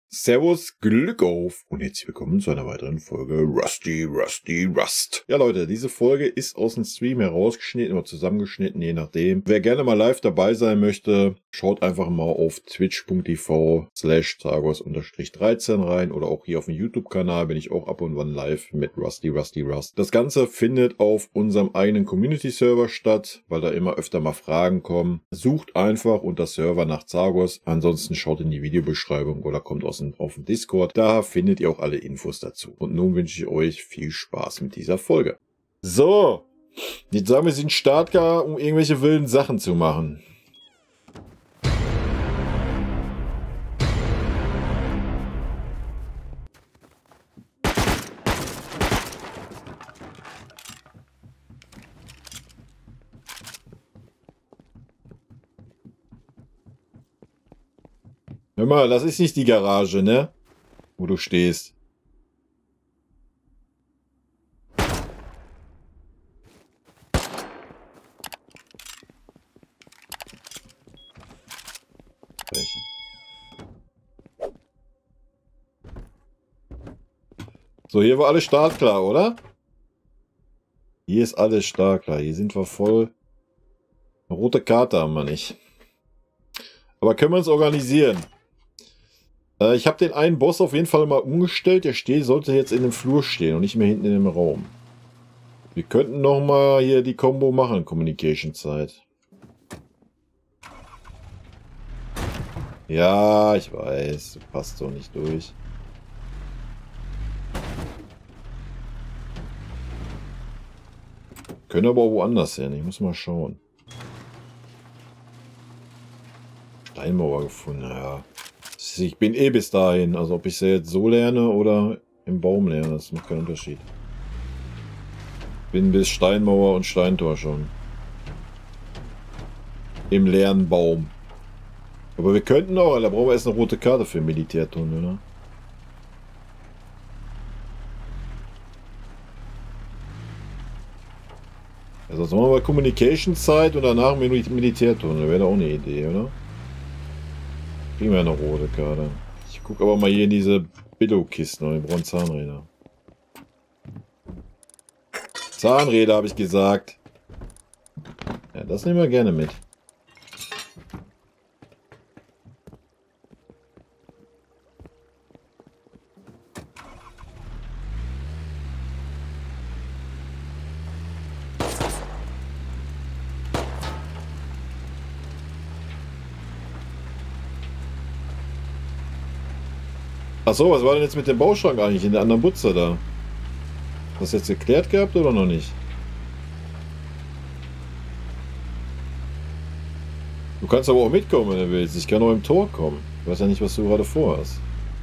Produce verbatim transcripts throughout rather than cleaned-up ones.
Servus, Glück auf und herzlich willkommen zu einer weiteren Folge Rusty, Rusty, Rust. Ja Leute, diese Folge ist aus dem Stream herausgeschnitten oder zusammengeschnitten, je nachdem. Wer gerne mal live dabei sein möchte, schaut einfach mal auf twitch.tv slash zagos-dreizehn rein oder auch hier auf dem YouTube-Kanal bin ich auch ab und wann live mit Rusty, Rusty, Rust. Das Ganze findet auf unserem eigenen Community-Server statt, weil da immer öfter mal Fragen kommen. Sucht einfach unter Server nach Zagos, ansonsten schaut in die Videobeschreibung oder kommt aus auf dem Discord. Da findet ihr auch alle Infos dazu. Und nun wünsche ich euch viel Spaß mit dieser Folge. So, jetzt sagen wir, wir sind startklar, um irgendwelche wilden Sachen zu machen. Hör mal, das ist nicht die Garage, ne? Wo du stehst. So, hier war alles startklar, oder? Hier ist alles startklar. Hier sind wir voll. Eine rote Karte haben wir nicht. Aber können wir uns organisieren? Äh, ich habe den einen Boss auf jeden Fall mal umgestellt. Der steht, sollte jetzt in dem Flur stehen und nicht mehr hinten in dem Raum. Wir könnten noch mal hier die Combo machen, Communication-Zeit. Ja, ich weiß, du passt doch nicht durch. Können aber auch woanders hin, ich muss mal schauen. Steinmauer gefunden, ja. Ich bin eh bis dahin, also ob ich sie jetzt so lerne oder im Baum lerne, das macht keinen Unterschied. Bin bis Steinmauer und Steintor schon. Im leeren Baum. Aber wir könnten auch, da brauchen wir erst eine rote Karte für Militärtunnel, ne? Also sonst machen wir Communication-Zeit und danach Mil Militärtunnel. Wäre doch auch eine Idee, oder? Kriegen wir eine rote Karte. Ich gucke aber mal hier in diese Billo-Kisten, die brauchen Zahnräder. Zahnräder, habe ich gesagt. Ja, das nehmen wir gerne mit. Achso, was war denn jetzt mit dem Bauschrank eigentlich in der anderen Butze da? Hast du das jetzt geklärt gehabt oder noch nicht? Du kannst aber auch mitkommen, wenn du willst. Ich kann auch im Tor kommen. Ich weiß ja nicht, was du gerade vorhast.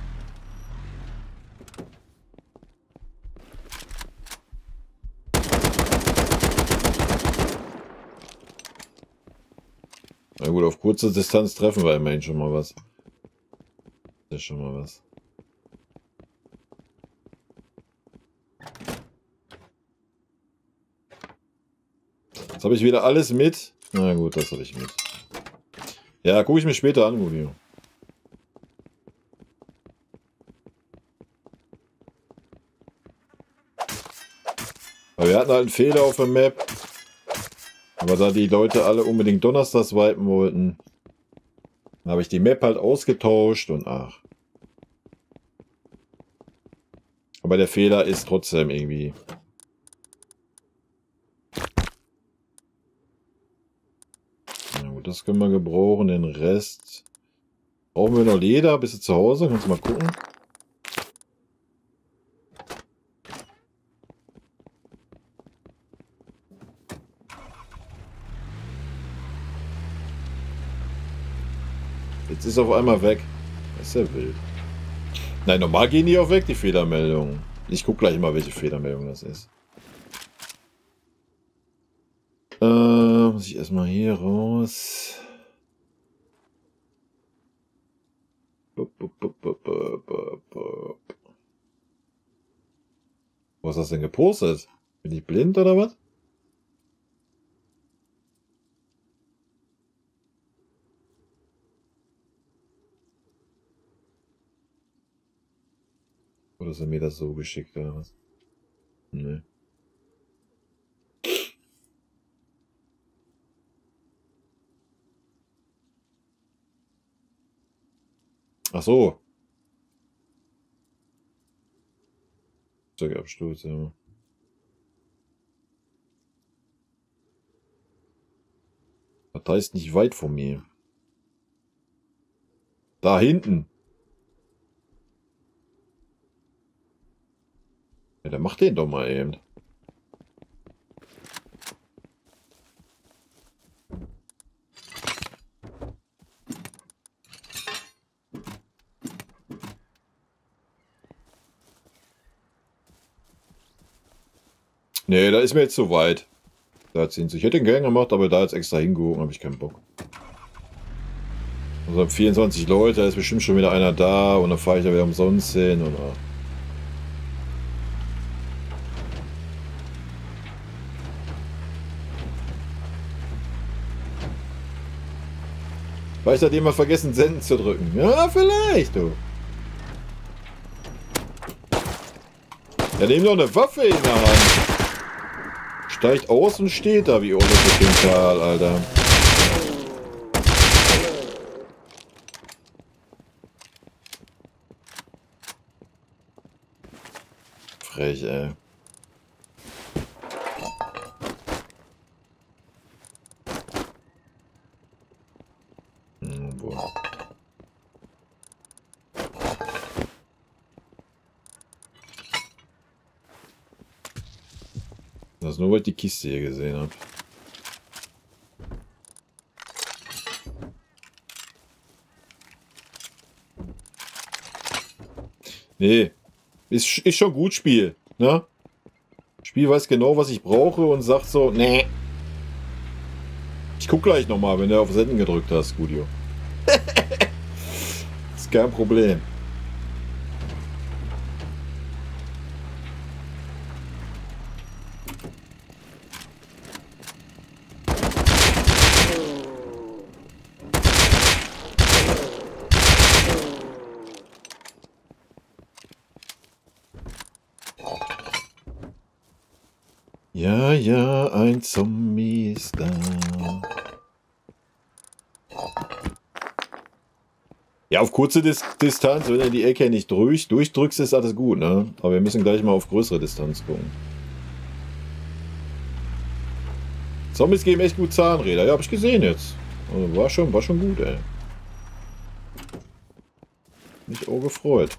Na gut, auf kurze Distanz treffen wir immerhin schon mal was. Das ist schon mal was. Jetzt habe ich wieder alles mit. Na gut, das habe ich mit. Ja, gucke ich mir später an, Gudio. Aber wir hatten halt einen Fehler auf der Map. Aber da die Leute alle unbedingt donnerstags wipen wollten, habe ich die Map halt ausgetauscht und ach. Aber der Fehler ist trotzdem irgendwie. Na gut, das können wir gebrauchen. Den Rest. Brauchen wir noch Leder? Bist du zu Hause? Kannst du mal gucken. Jetzt ist auf einmal weg. Das ist ja wild. Nein, normal gehen die auch weg, die Fehlermeldungen. Ich gucke gleich mal, welche Fehlermeldung das ist. Äh, muss ich erstmal hier raus. Was hast du denn gepostet? Bin ich blind oder was? Oder ist er mir das so geschickt, oder was? Nee. Ach so. Absturz, ja. Das heißt nicht weit von mir. Da hinten. Ja, dann mach den doch mal eben. Nee, da ist mir jetzt zu weit. Da ziehen sich. Ich hätte den gern gemacht, aber da jetzt extra hingeguckt, habe ich keinen Bock. Also vierundzwanzig Leute, da ist bestimmt schon wieder einer da und dann fahre ich da wieder umsonst hin oder. Vielleicht hat jemand vergessen, Senden zu drücken. Ja, vielleicht, du. Ja, nimm doch eine Waffe in der Hand. Steigt aus und steht da wie ohne Potenzial, Alter. Frech, ey. Hm, wo? Das ist nur, weil ich die Kiste hier gesehen habe. Nee. Ist, ist schon gut, Spiel. Ne? Spiel weiß genau, was ich brauche und sagt so, nee. Ich guck gleich nochmal, wenn du auf Senden gedrückt hast, Studio. Ist kein Problem. Ja, ja, ein Zombie ist da. Ja, auf kurze Dis Distanz, wenn du die Ecke nicht durch, durchdrückst, ist alles gut, ne? Aber wir müssen gleich mal auf größere Distanz gucken. Zombies geben echt gut Zahnräder. Ja, hab ich gesehen jetzt. Also war schon, war schon gut, ey. Mich auch gefreut.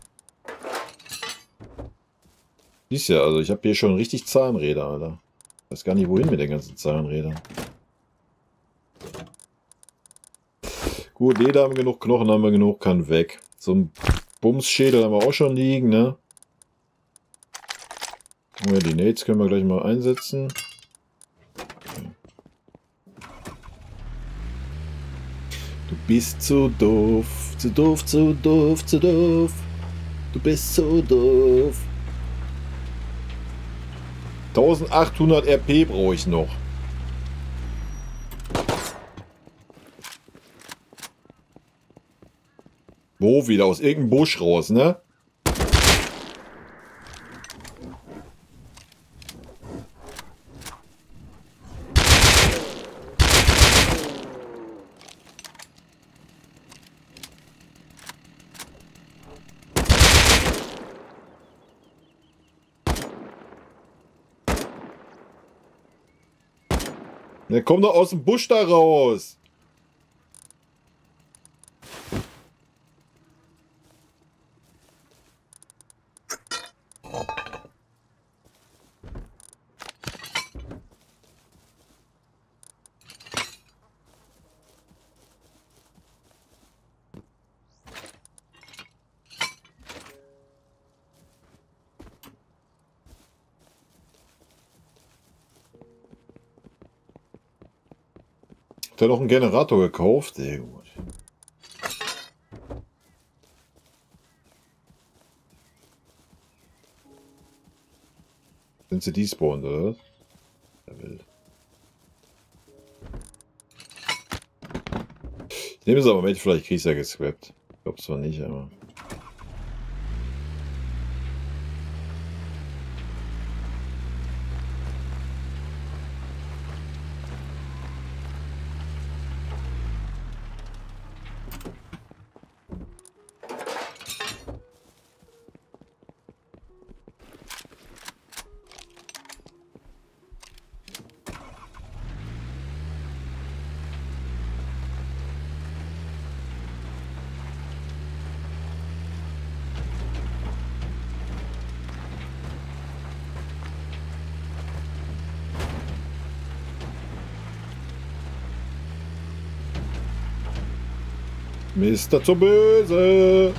Siehst ja, also ich habe hier schon richtig Zahnräder, Alter. Ich weiß gar nicht, wohin mit den ganzen Zahnrädern. Gut, Leder haben wir genug, Knochen haben wir genug, kann weg. So ein Bumsschädel haben wir auch schon liegen, ne? Oh ja, die Nades können wir gleich mal einsetzen. Okay. Du bist zu doof, zu doof, zu doof, zu doof. Du bist so doof. eintausendachthundert R P brauche ich noch. Wo wieder? Aus irgendeinem Busch raus, ne? Der kommt doch aus dem Busch da raus. Hat er noch einen Generator gekauft? Sehr gut. Sind sie despawned, oder? Der Wild. Ich nehme es aber mit, vielleicht krieg ich ja geswappt. Ich glaube zwar nicht, aber. Mister zu böse.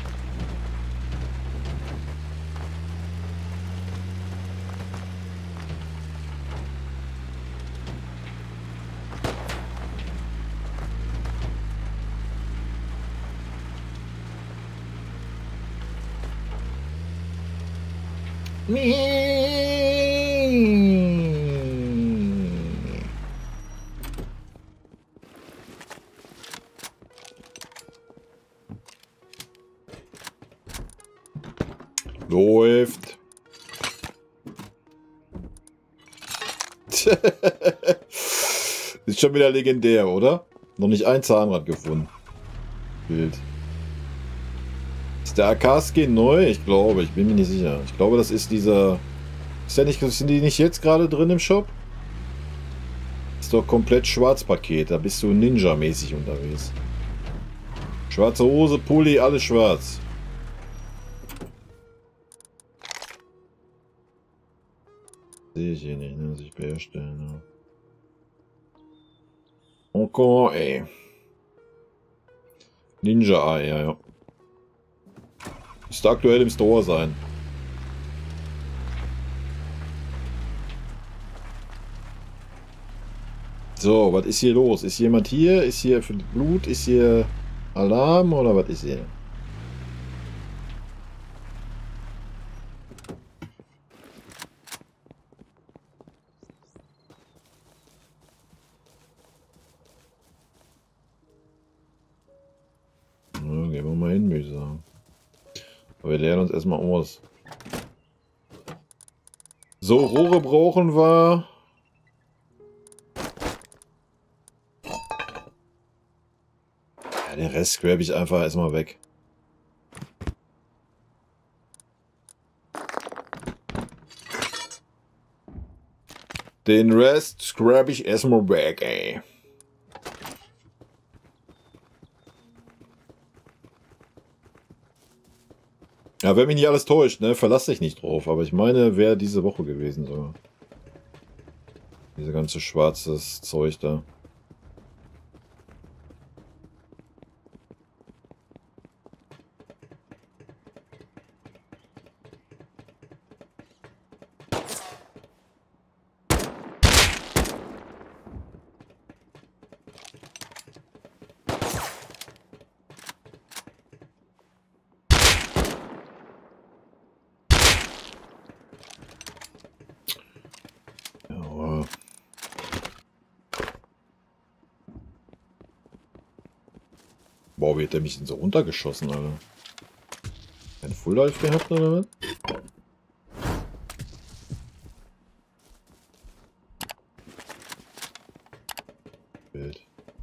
Läuft. Ist schon wieder legendär, oder? Noch nicht ein Zahnrad gefunden. Bild. Ist der A K-Skin neu? Ich glaube, ich bin mir nicht sicher. Ich glaube, das ist dieser... Ist der nicht, sind die nicht jetzt gerade drin im Shop? Ist doch komplett Schwarzpaket. Da bist du Ninja-mäßig unterwegs. Schwarze Hose, Pulli, alles schwarz. Sehe ich hier nicht, ne? Sich herstellen. Ne? Encore, ey. Ninja Eye, ja, ja. Müsste aktuell im Store sein. So, was ist hier los? Ist jemand hier? Ist hier für Blut? Ist hier Alarm oder was ist hier? Ja, gehen wir mal hin, würde ich sagen. Aber wir lernen uns erstmal aus. So, Rohre brauchen wir. Ja, den Rest grab ich einfach erstmal weg. Den Rest scrap ich erstmal weg, ey. Ja, wenn mich nicht alles täuscht, ne, verlass dich nicht drauf. Aber ich meine, wäre diese Woche gewesen sogar. Diese ganze schwarzes Zeug da. Boah, wie hat der mich denn so runtergeschossen, Alter? Ein Full Life gehabt, oder was? Bild.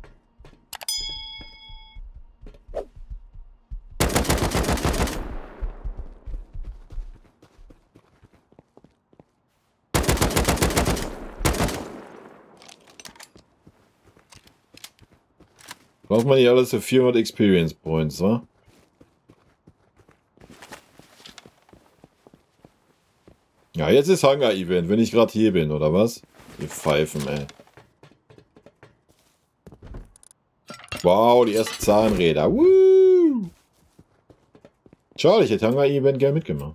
Braucht man hier alles für vierhundert Experience Points, wa? Ja, jetzt ist Hunger-Event, wenn ich gerade hier bin, oder was? Die Pfeifen, ey. Wow, die ersten Zahnräder. Woo! Schade, ich hätte Hunger-Event gerne mitgemacht.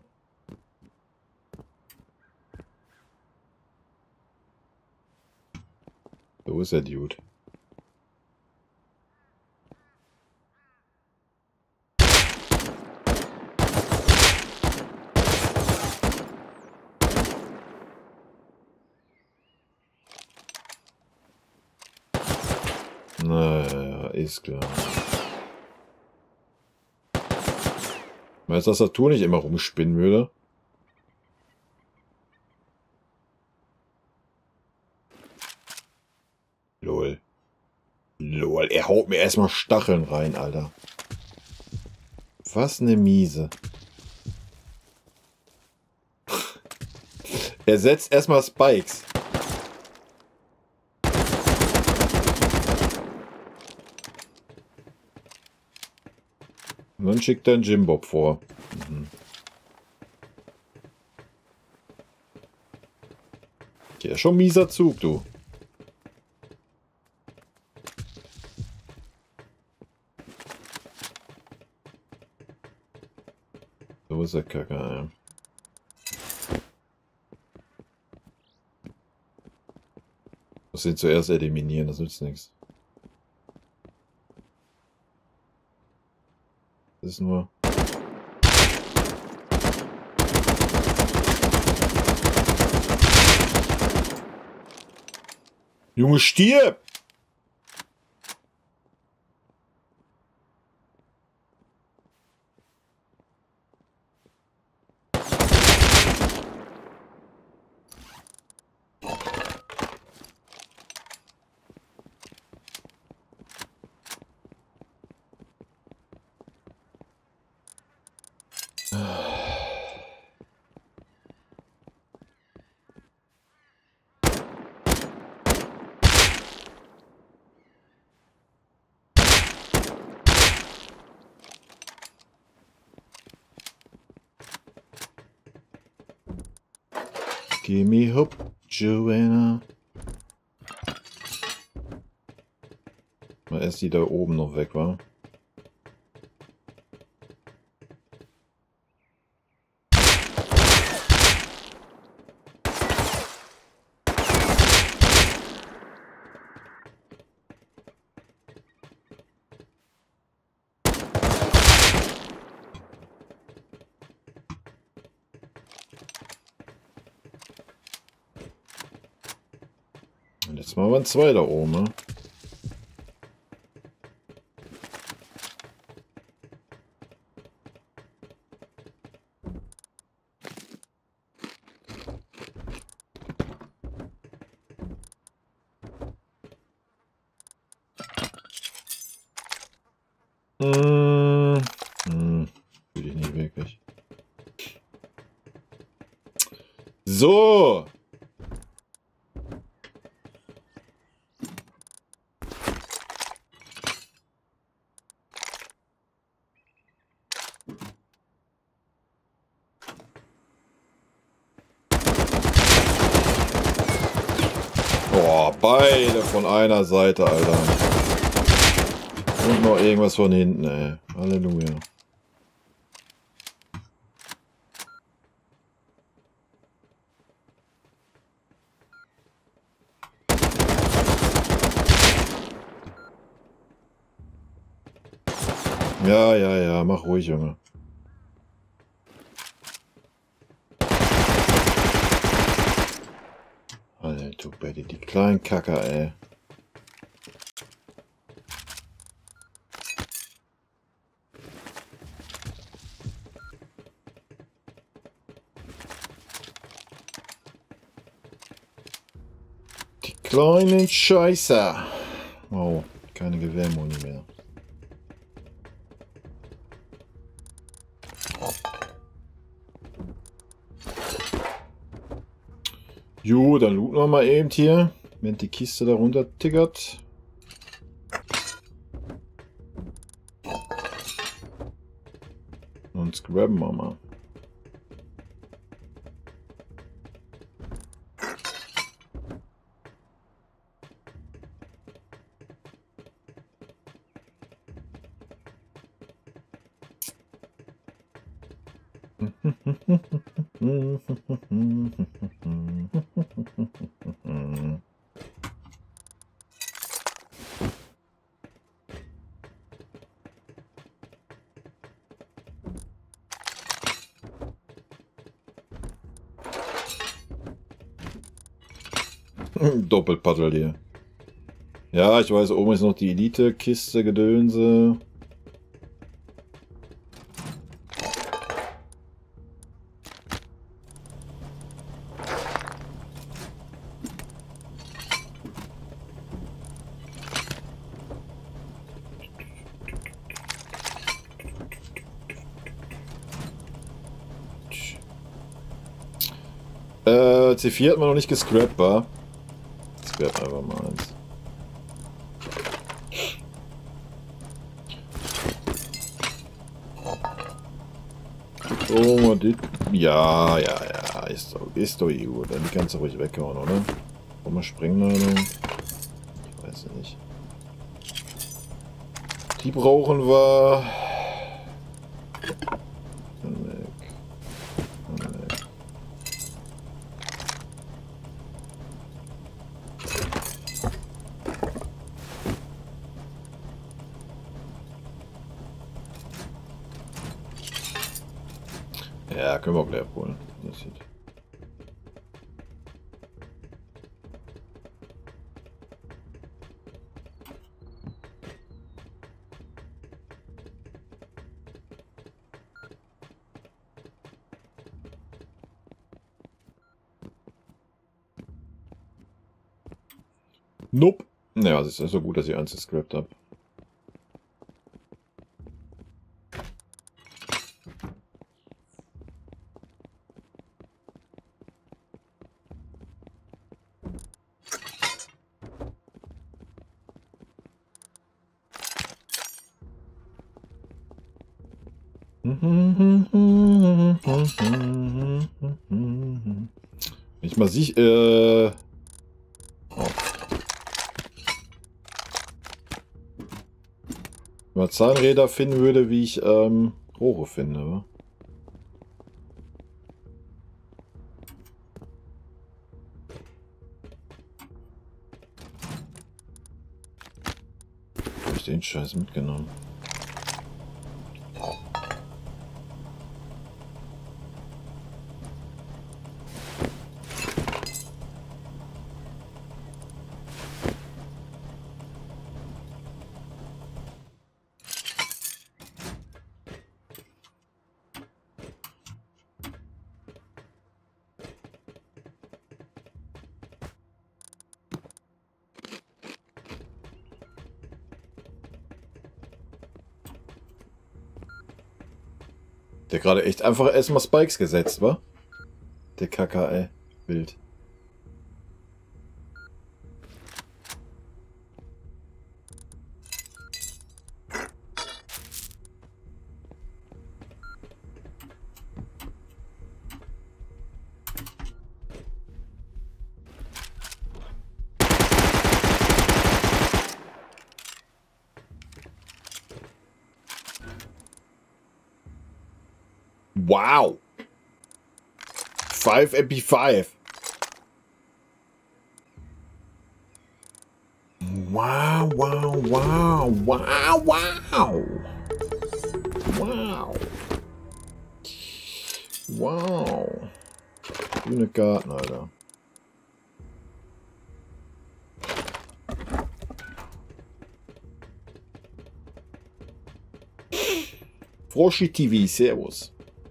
Wo ist der Dude? Naja, ist klar. Weil das Tastatur nicht immer rumspinnen würde. Lol. Lol, er haut mir erstmal Stacheln rein, Alter. Was eine Miese. Er setzt erstmal Spikes. Und dann schickt er einen Jimbob vor. Mhm. Ja, schon mieser Zug, du. So ist der Kacke, ja. Muss den zuerst eliminieren, das nützt nichts. Das ist nur... Junge, stirb! Give me hope, Joanna. Mal erst die da oben noch weg war. Und jetzt mal waren zwei da oben, ne? Hm, hm, will ich nicht wirklich. So. Boah, beide von einer Seite, Alter. Und noch irgendwas von hinten, ey. Halleluja. Ja, ja, ja, mach ruhig, Junge. Alter, du Betty, die kleinen Kacker, ey. Die kleinen Scheißer. Wow, keine Gewehrmuni mehr. Jo, dann looten wir mal eben hier, wenn die Kiste da runter tickert. Und grabben wir mal. Doppelpaddel hier. Ja, ich weiß, oben ist noch die Elite-Kiste, Gedönse. Äh, C vier hat man noch nicht gescrapt, war. Scrap einfach mal eins. Oh, mal dit. Ja, ja, ja, ist doch, ist doch gut. Dann kannst du ruhig weghauen, oder? Komm mal Sprengladung. Ich weiß nicht. Die brauchen wir. Dann weg. Ja, können wir auch gleich abholen. Das sieht. Nope. Naja, es ist so gut, dass ich eins gescrapt habe. Ich mal sich, äh... Oh. Wenn man Zahnräder finden würde, wie ich, ähm, Rohre finde, wa? Hab ich den Scheiß mitgenommen? Der gerade echt einfach erstmal Spikes gesetzt, wa? Der K K, ey. Wild. Wow. five M P five. Wow, wow, wow, wow, wow. Wow. Wow. Grüne Garten, Alter. Froschi T V, servus.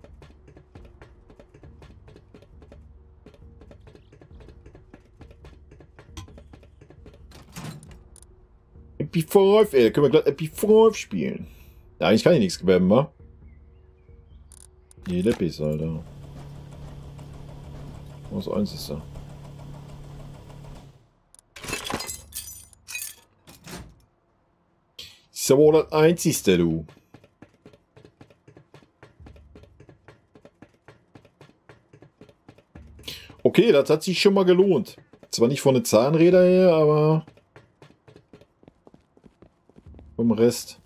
M P fünf, ey, können wir gleich M P fünf spielen. Ja, eigentlich kann ich nichts gewerben, wa? Nee, Leppis, Alter. Was eins ist da? Ist aber auch das Einzigste, du. Okay, das hat sich schon mal gelohnt. Zwar nicht von den Zahnrädern her, aber vom Rest.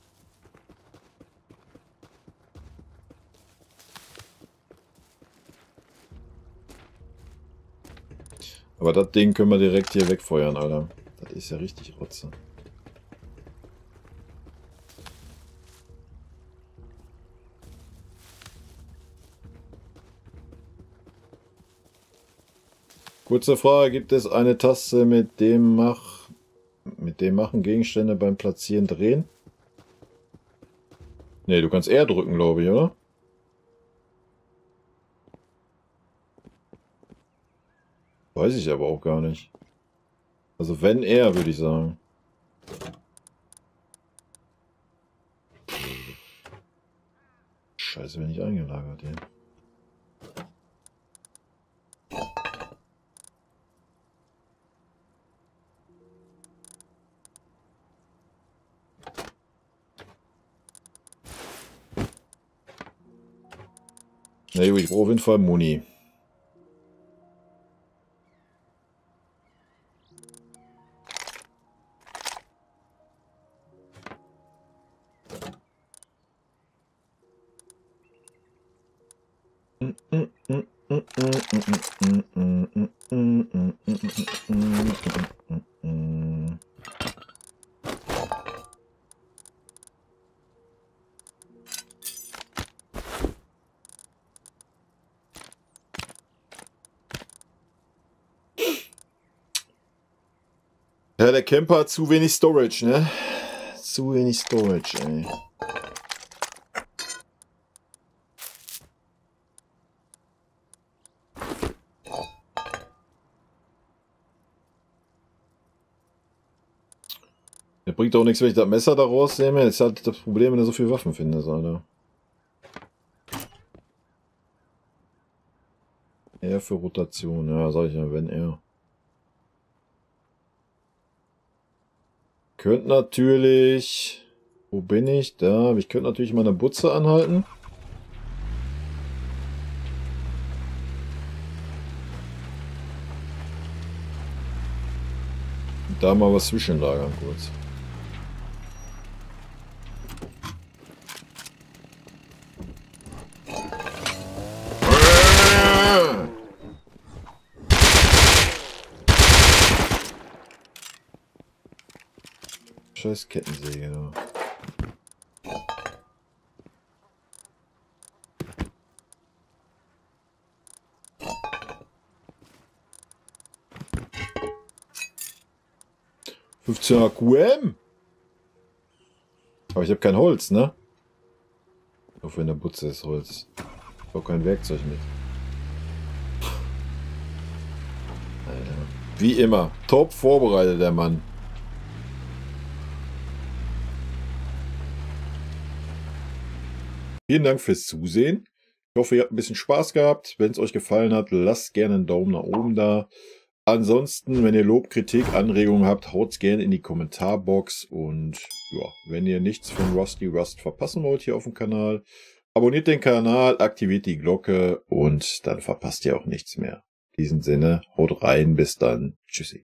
Aber das Ding können wir direkt hier wegfeuern, Alter. Das ist ja richtig Rotze. Kurze Frage, gibt es eine Taste, mit dem mach mit dem machen Gegenstände beim Platzieren drehen? Ne, du kannst R drücken, glaube ich, oder? Weiß ich aber auch gar nicht. Also wenn R, würde ich sagen. Scheiße, bin ich eingelagert hier. Na gut, ich brauche auf jeden Fall Muni. Ja, der Camper hat zu wenig Storage, ne? Zu wenig Storage, ey. Der bringt auch nichts, wenn ich das Messer da rausnehme. Jetzt hat das Problem, wenn du so viele Waffen findest, Alter. R für Rotation, ja, sag ich ja, wenn er. Könnte natürlich... Wo bin ich? Da. Ich könnte natürlich meine Butze anhalten. Und da mal was zwischenlagern kurz. Scheiß Kettensäge, ja. fünfzehn Q M? Aber ich habe kein Holz, ne? Auch in der Butze ist Holz. Ich habe kein Werkzeug mit. Alter. Wie immer. Top vorbereitet, der Mann. Vielen Dank fürs Zusehen. Ich hoffe, ihr habt ein bisschen Spaß gehabt. Wenn es euch gefallen hat, lasst gerne einen Daumen nach oben da. Ansonsten, wenn ihr Lob, Kritik, Anregungen habt, haut's gerne in die Kommentarbox. Und ja, wenn ihr nichts von Rusty Rust verpassen wollt hier auf dem Kanal, abonniert den Kanal, aktiviert die Glocke und dann verpasst ihr auch nichts mehr. In diesem Sinne, haut rein, bis dann. Tschüssi.